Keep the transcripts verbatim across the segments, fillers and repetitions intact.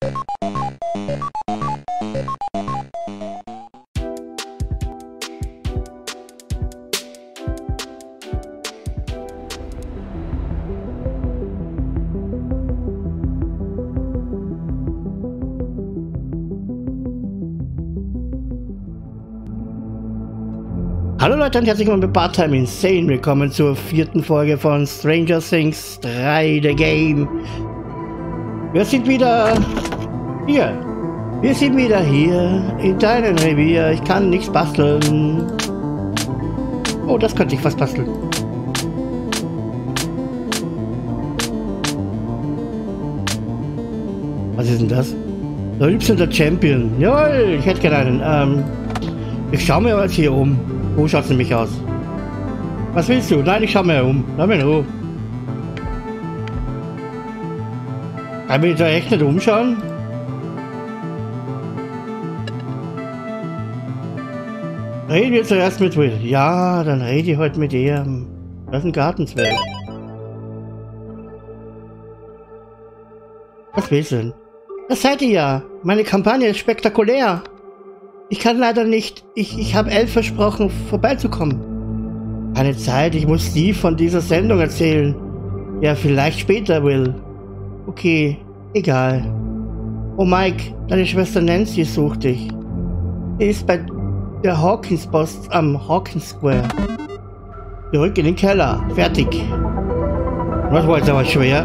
Hallo Leute und herzlich willkommen bei Part-Time Insane. Willkommen zur vierten Folge von Stranger Things drei, The Game. Wir sind wieder hier. Wir sind wieder hier in deinem Revier. Ich kann nichts basteln. Oh, das könnte ich fast basteln. Was ist denn das? Da liebst du der Champion. Jawohl, ich hätte gerne einen. Ähm, ich schaue mir jetzt hier um. Wo schaut's nämlich aus? Was willst du? Nein, ich schau mir um. Lass mich in Ruhe. Kann ich da echt nicht umschauen? Reden wir zuerst mit Will. Ja, dann rede ich heute mit ihr. Das ist ein Gartenzwerg. Was willst du denn? Das seid ihr ja. Meine Kampagne ist spektakulär. Ich kann leider nicht. Ich, ich habe Elle versprochen, vorbeizukommen. Keine Zeit, ich muss Steve von dieser Sendung erzählen. Ja, vielleicht später, Will. Okay, egal. Oh Mike, deine Schwester Nancy sucht dich. Sie ist bei der Hawkins Post am Hawkins Square. Zurück in den Keller. Fertig. Das war jetzt aber schwer.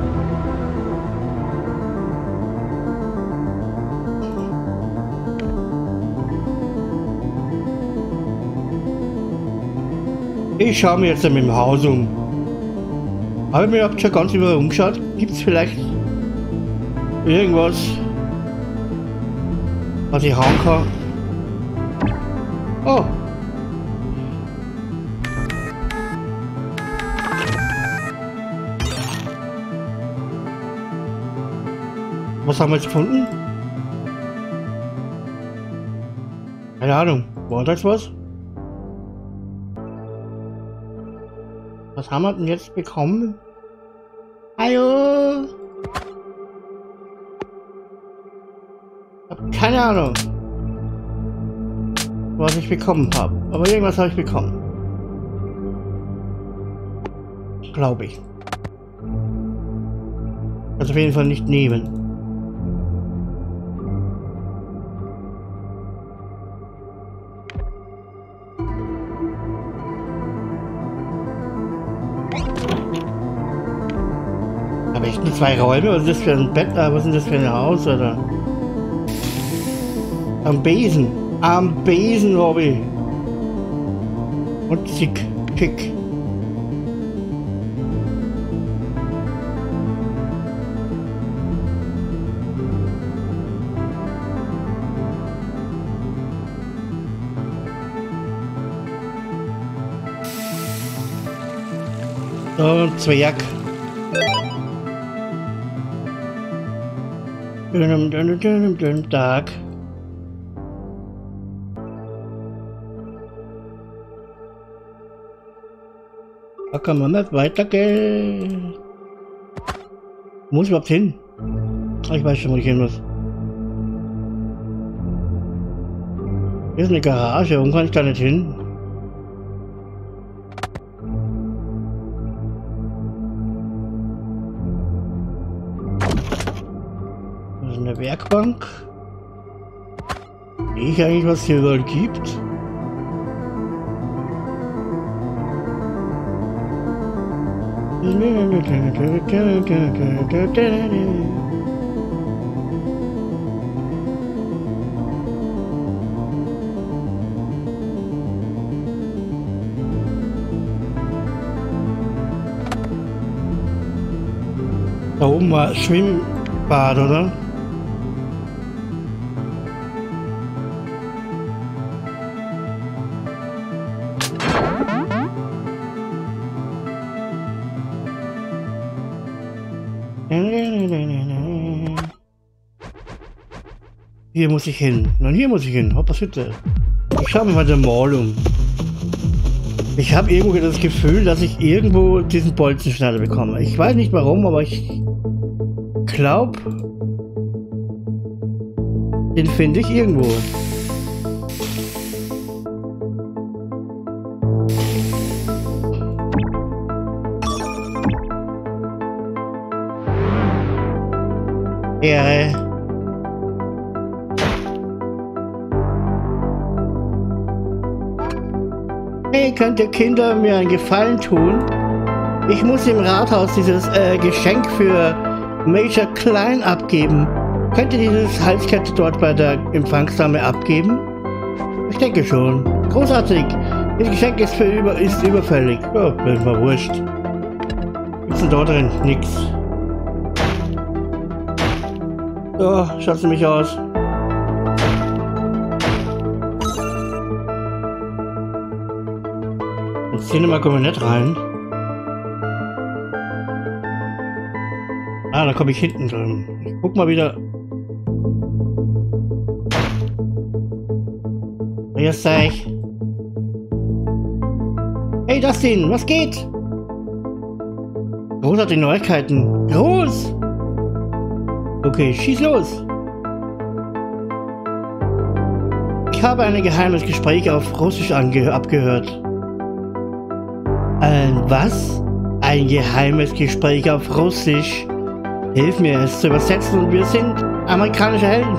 Ich schaue mir jetzt mit dem Haus um. Habe ich mir schon ganz überall umgeschaut. Gibt es vielleicht irgendwas, was ich hauen kann? Oh! Was haben wir jetzt gefunden? Keine Ahnung. War das was? Was haben wir denn jetzt bekommen? Hallo? Ich hab keine Ahnung, was ich bekommen habe. Aber irgendwas habe ich bekommen. Glaube ich. Also auf jeden Fall nicht nehmen. Aber echt nur zwei Räume? Was ist das für ein Bett? Was ist denn das für ein Haus? Oder? Am Besen. Am Besen, Robby. Und zick, schick. So, Zwerg. Dünnem, dünnem, dünnem, dünnem Tag. Da kann man nicht weitergehen. Wo muss ich überhaupt hin? Ich weiß schon, wo ich hin muss. Hier ist eine Garage, warum kann ich da nicht hin? Eine Werkbank. Sehe ich eigentlich, was hier überall gibt? Da oben war Schwimmbad, oder? Hier muss ich hin. Nein, hier muss ich hin. Hoppas Hütte. Ich schaue mir mal den Mall um. Ich habe irgendwo das Gefühl, dass ich irgendwo diesen Bolzenschneider bekomme. Ich weiß nicht warum, aber ich glaube, Den finde ich irgendwo. Ehre. Hey, könnt ihr Kinder mir einen Gefallen tun? Ich muss im Rathaus dieses äh, Geschenk für Major Klein abgeben. Könnt ihr dieses Halskette dort bei der Empfangsdame abgeben? Ich denke schon. Großartig. Das Geschenk ist, für über, ist überfällig. Oh, bin mir wurscht. Was ist denn da drin? Nix. So, schaut's nämlich aus. Ins Cinema kommen wir nicht rein. Ah, da komme ich hinten drin. Ich guck mal wieder. Grüß euch. Hey Dustin, was geht? Großartige Neuigkeiten. Groß! Okay, schieß los. Ich habe ein geheimes Gespräch auf Russisch abgehört. Ein was? Ein geheimes Gespräch auf Russisch. Hilf mir, es zu übersetzen, und wir sind amerikanische Helden.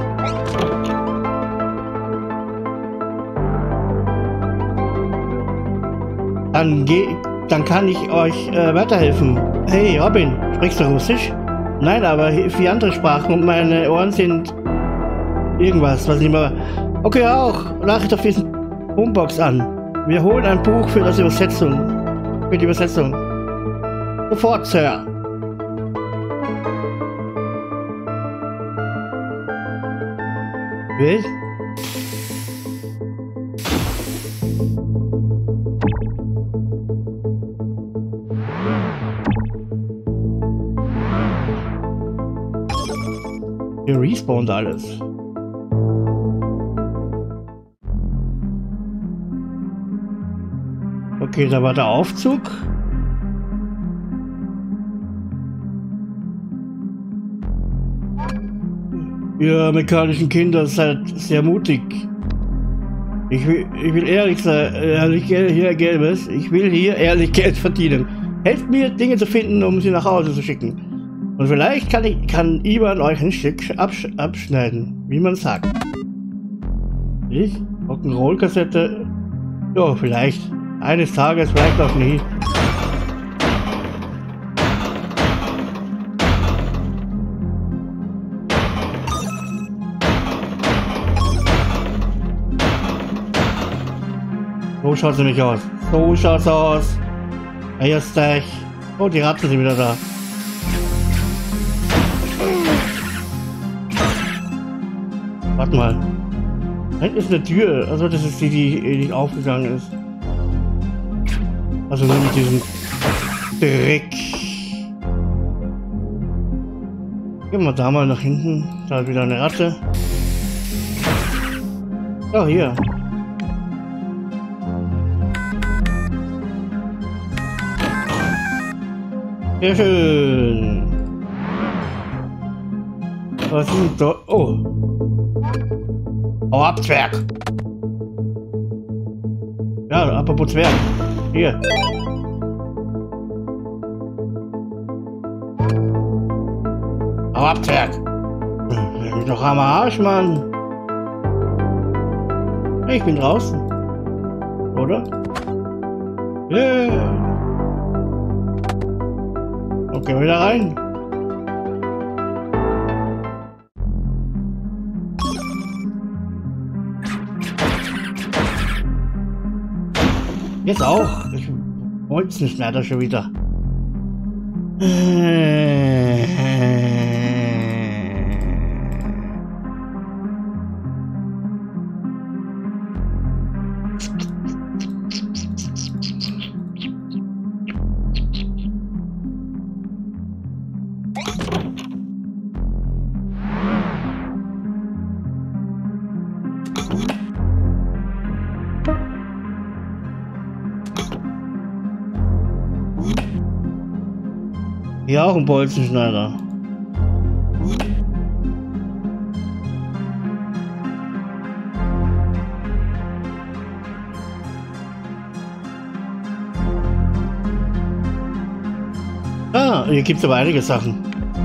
Dann, geh, dann kann ich euch äh, weiterhelfen. Hey Robin, sprichst du Russisch? Nein, aber vier andere Sprachen und meine Ohren sind irgendwas, was ich immer... Okay, auch. Nachricht auf diesen Boombox an. Wir holen ein Buch für das Übersetzung. Für die Übersetzung. Sofort, Sir. Wild? Hier respawnt alles. Okay, da war der Aufzug. Ihr amerikanischen Kinder seid sehr mutig. Ich will, ich will ehrlich sein, ehrlich hier Gelbes. Ich will hier ehrlich Geld verdienen. Helft mir, Dinge zu finden, um sie nach Hause zu schicken. Und vielleicht kann, ich, kann Ivan euch ein Stück absch abschneiden, wie man sagt. Ich? Rock'n'Roll-Kassette? Ja, vielleicht. Eines Tages, vielleicht auch nie. So schaut's nämlich aus. So schaut's aus. Erst euch. Oh, die Ratten sind wieder da. Warte mal. Da hinten ist eine Tür. Also das ist die, die nicht aufgegangen ist. Also nur mit diesem Dreck. Gehen wir da mal nach hinten. Da ist wieder eine Ratte. Ja, hier. Sehr schön. Was ist denn da? Oh. Hau ab, Zwerg. Ja, apropos Zwerg. Hier. Hau ab, Zwerg. Ich bin doch am Arsch, Mann. Ich bin draußen. Oder? Yeah. Okay, wieder rein. Jetzt auch. Ich wollte es nicht mehr, da schon wieder. Hier auch ein Bolzenschneider. Ah, hier gibt es aber einige Sachen.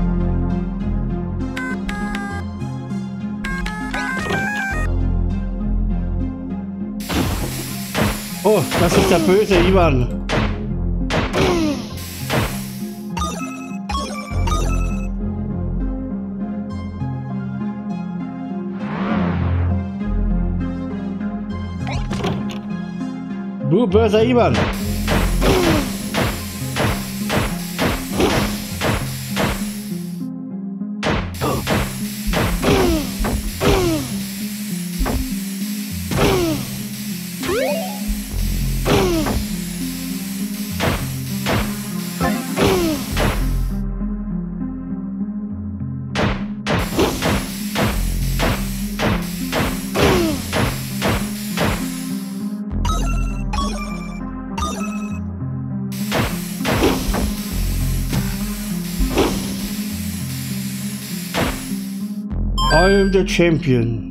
Oh, das ist der böse Ivan. Du böser Ivan. I'm the Champion.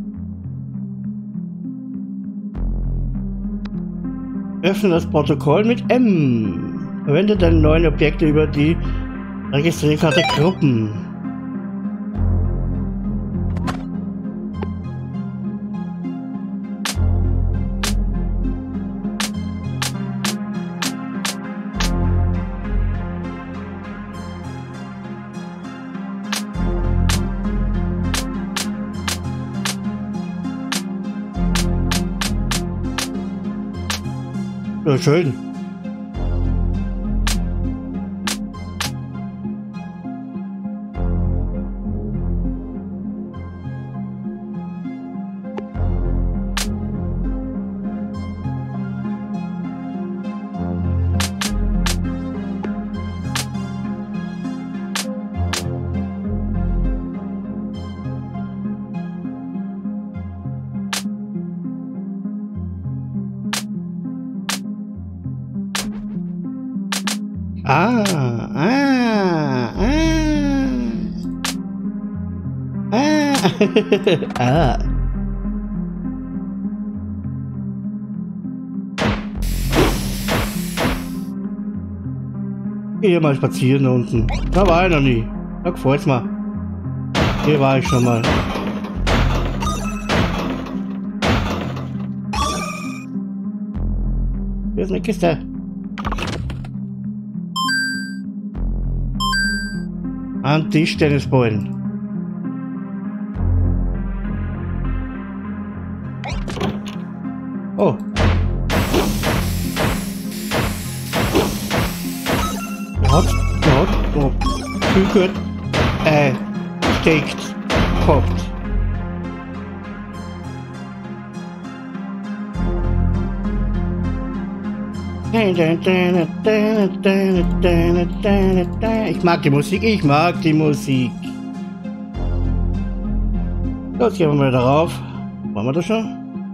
Öffne das Protokoll mit M. Verwende deine neuen Objekte über die Registrierkarte Gruppen. Ja, schön. Ah, ah, ah, ah, ah. Gehe mal spazieren unten. Da war ich noch nie. Da gefällt's mir. Hier war ich schon mal. Hier ist eine Kiste. An Tischtennisballen. Oh. Er hat, er hat, oh, viel gut, äh, steckt, gehabt. Ich mag die Musik, ich mag die Musik. Los, gehen wir mal darauf. Wollen wir das schon?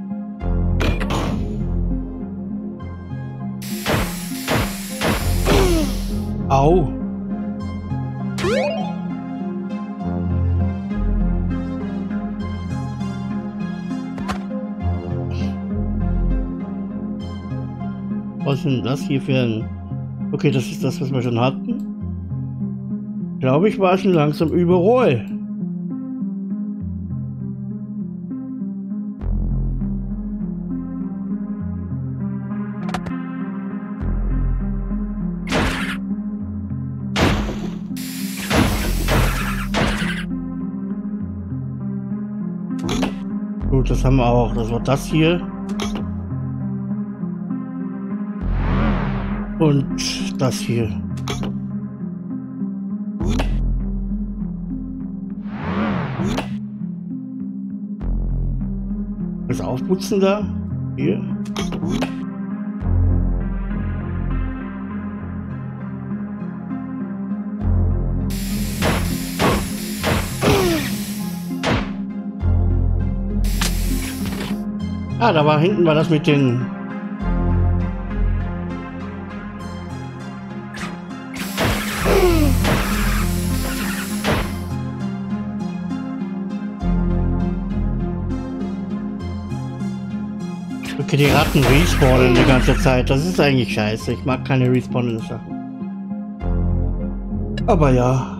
Au. Was ist denn das hier für ein... Okay, das ist das, was wir schon hatten. Glaube ich, war schon langsam überall. Gut, das haben wir auch. Das war das hier. Und das hier. Das Aufputzen da. Hier. Ah, da war hinten war das mit den... Okay, die Ratten respawnen die ganze Zeit. Das ist eigentlich scheiße. Ich mag keine respawnenden Sachen. Aber ja.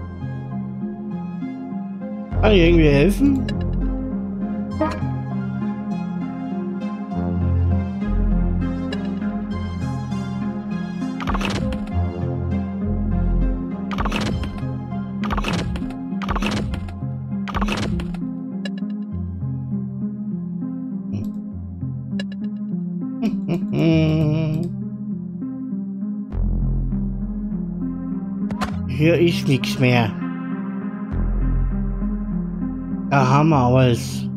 Kann ich irgendwie helfen? Hier ist nichts mehr. Da haben wir alles.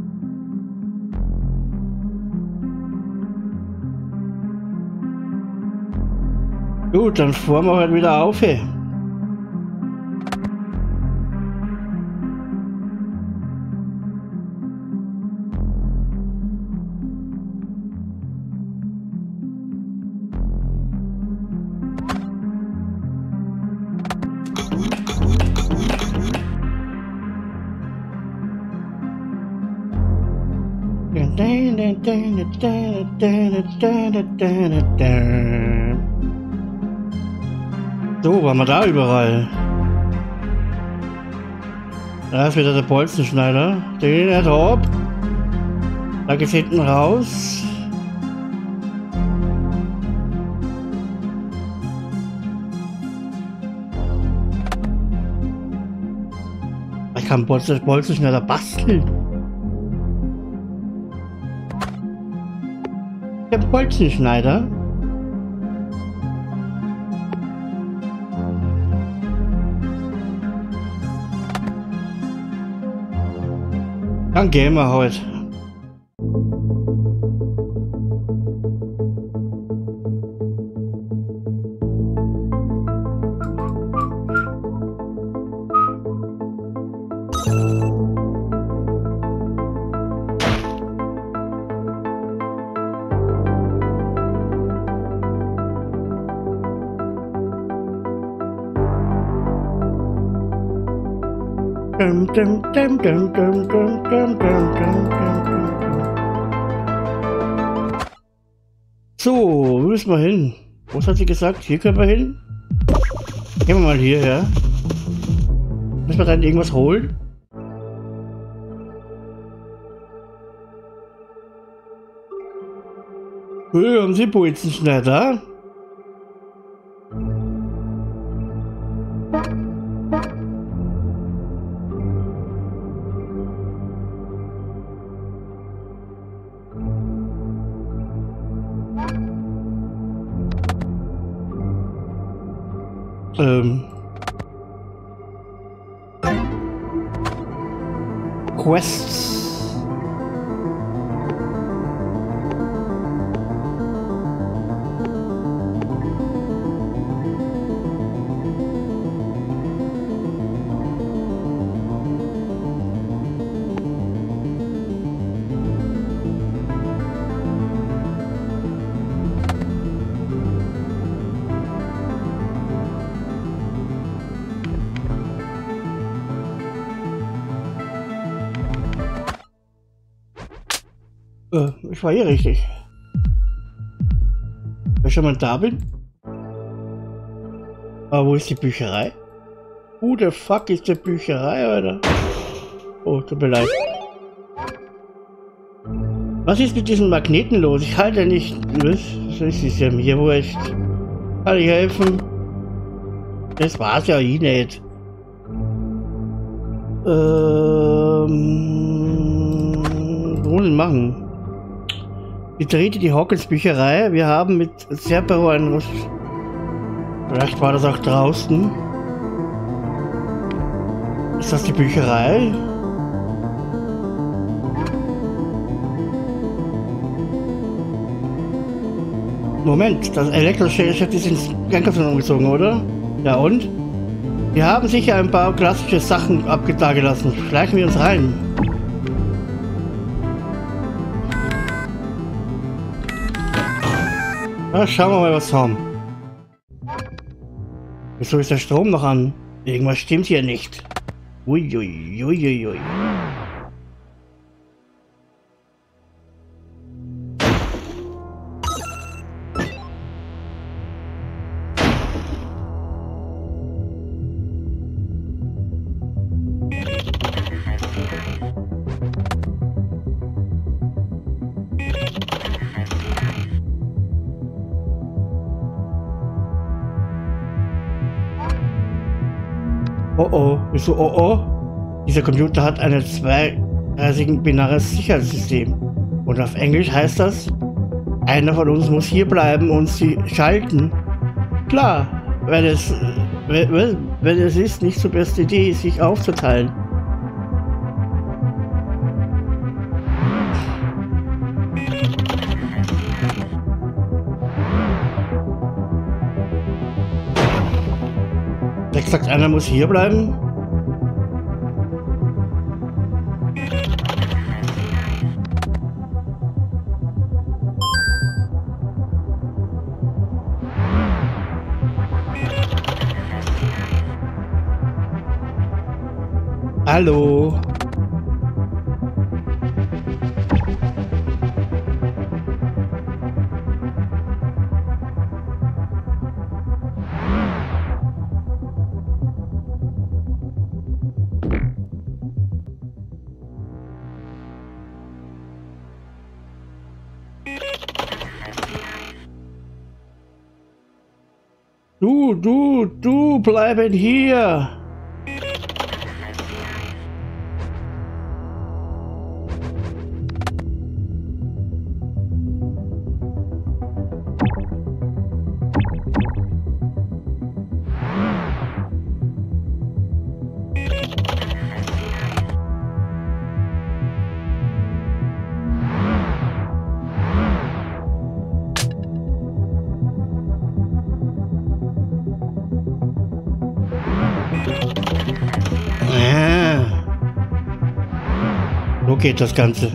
Gut, dann fahren wir halt wieder auf. Hey. So, waren wir da überall. Da ist wieder der Bolzenschneider. Den er top. Da geht's hinten raus. Ich kann Bolzen, Bolzenschneider basteln. Der Bolzenschneider. Dann gehen wir heute. Dum, dum, dum, dum, dum, dum, dum, dum, dum, dum. So, wo müssen wir hin? Was hat sie gesagt? Hier können wir hin? Gehen wir mal hierher. Müssen wir dann irgendwas holen? Hey, haben Sie Bolzenschneider? Ähm. Quests. Äh, ich war hier richtig. Wenn ich schon mal da bin. Aber wo ist die Bücherei? Who the fuck ist die Bücherei, Alter? Oh, tut mir leid. Was ist mit diesen Magneten los? Ich halte nicht. Was? Das ist ja mir wurscht. Kann ich helfen? Das war's ja eh nicht. Ähm. Was wollen wir machen? Betrete die Hawkins Bücherei. Wir haben mit Serpero ein... Vielleicht war das auch draußen. Ist das die Bücherei? Moment, das Elektroschädel ist ins Einkaufswagen umgezogen, oder? Ja und? Wir haben sicher ein paar klassische Sachen abgetan gelassen. Schleichen wir uns rein. Na, schauen wir mal, was wir haben. Wieso ist der Strom noch an? Irgendwas stimmt hier nicht. Uiuiuiui. Ui, ui, ui. oh. Wieso oh oh? Dieser Computer hat ein zweigleisiges binares Sicherheitssystem. Und auf Englisch heißt das, einer von uns muss hier bleiben und sie schalten. Klar, wenn es, wenn, wenn es ist nicht so beste Idee, sich aufzuteilen. Der sagt, einer muss hier bleiben. Hallo. Du, du, du bleiben hier. Ah. So geht das Ganze.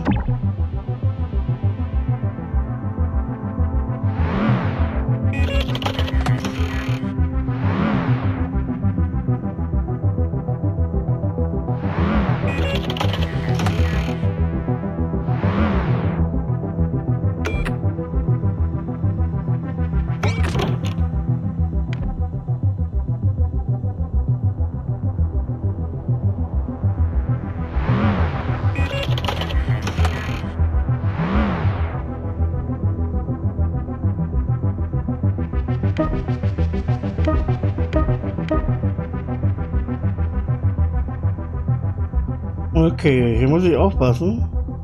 Okay, hier muss ich aufpassen.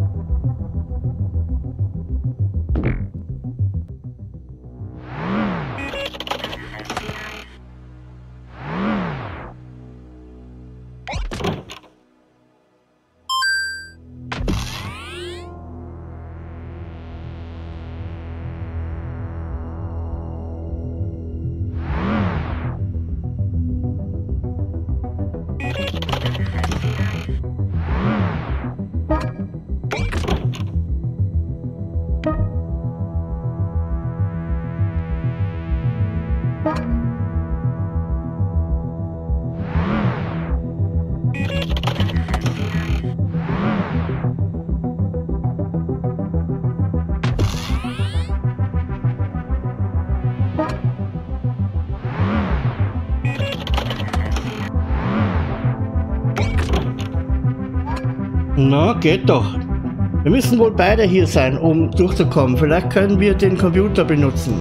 Na, geht doch. Wir müssen wohl beide hier sein, um durchzukommen. Vielleicht können wir den Computer benutzen.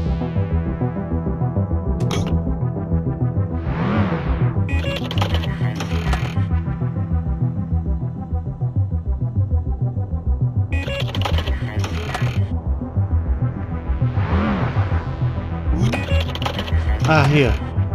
Ah, hier.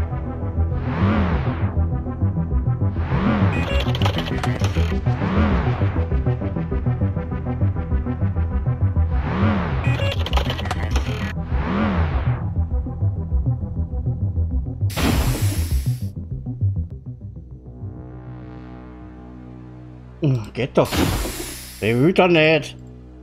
Geht doch. Der will doch nicht.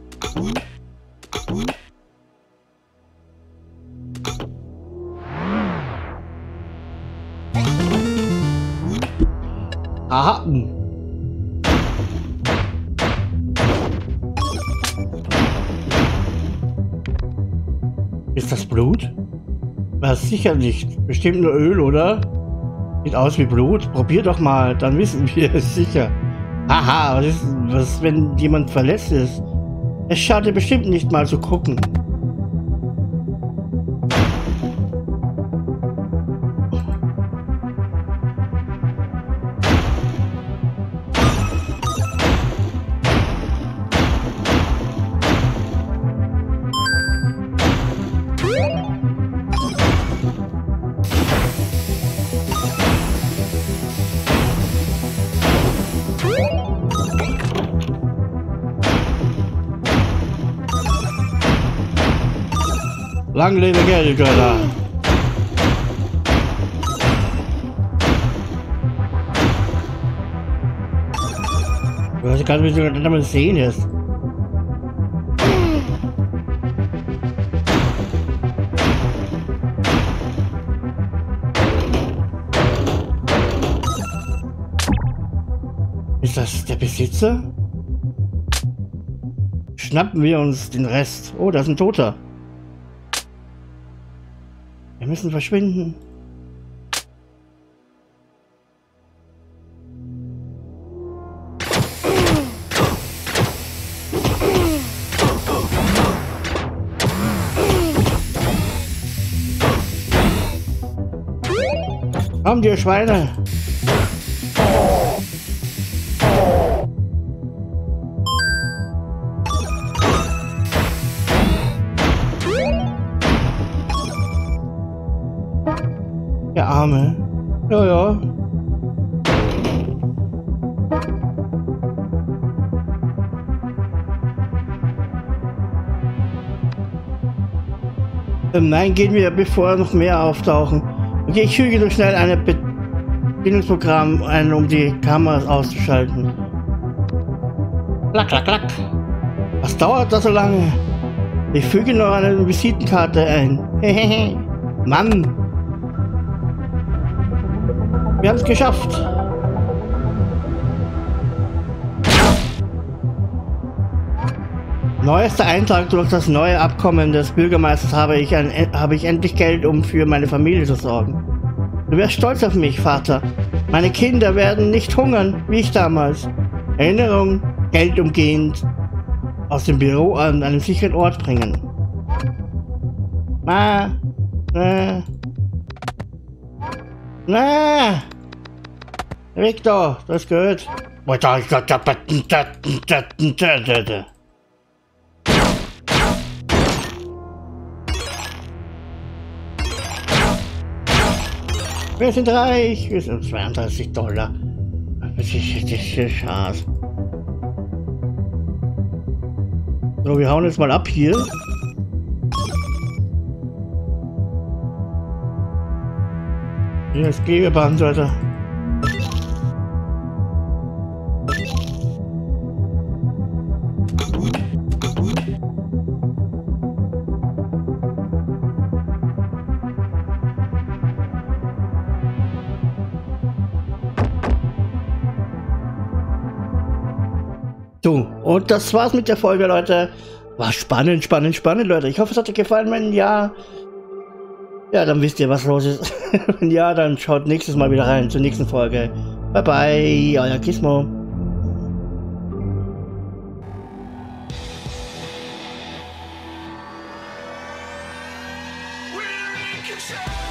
Aha. Ist das Blut? Was, sicher nicht. Bestimmt nur Öl, oder? Sieht aus wie Blut. Probier doch mal, dann wissen wir es sicher. Haha, was ist, was, wenn jemand verletzt ist? Es schadet bestimmt nicht mal zu gucken. Lang lebe Geldgötter. Ich weiß gar nicht, wie du damit sehen ist. Ist das der Besitzer? Schnappen wir uns den Rest. Oh, da ist ein Toter. Wir müssen verschwinden. Kommt ihr Schweine! Der Arme. Ja, ja. Ähm, nein, gehen wir, bevor noch mehr auftauchen. Okay, ich füge so schnell ein Bedienungsprogramm ein, um die Kameras auszuschalten. Klack, klack, klack. Was dauert das so lange? Ich füge noch eine Visitenkarte ein. Hehehe. Mann. Wir haben es geschafft. Neuester Eintrag: durch das neue Abkommen des Bürgermeisters habe ich, ein, habe ich endlich Geld, um für meine Familie zu sorgen. Du wärst stolz auf mich, Vater. Meine Kinder werden nicht hungern, wie ich damals. Erinnerung, Geld umgehend aus dem Büro an einen sicheren Ort bringen. Ah, äh. Na! Victor, das gehört. Wir sind reich. Wir sind zweiunddreißig Dollar. Das ist, das ist Schatz. So, wir hauen jetzt mal ab hier. Hier ist Klebeband, Leute. So, und das war's mit der Folge, Leute. War spannend, spannend, spannend, Leute. Ich hoffe, es hat euch gefallen. Wenn ja, ja, dann wisst ihr, was los ist. Wenn ja, dann schaut nächstes Mal wieder rein zur nächsten Folge. Bye bye, euer Gizmo. We're in control.